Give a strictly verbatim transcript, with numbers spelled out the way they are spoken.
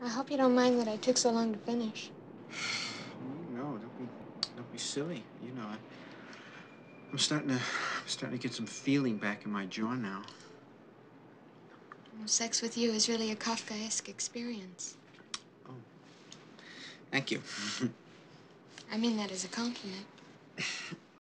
I hope you don't mind that I took so long to finish. No, don't be, don't be silly. You know, I, I'm starting to, I'm starting to get some feeling back in my jaw now. Well, sex with you is really a Kafkaesque experience. Oh, thank you. I mean that as a compliment.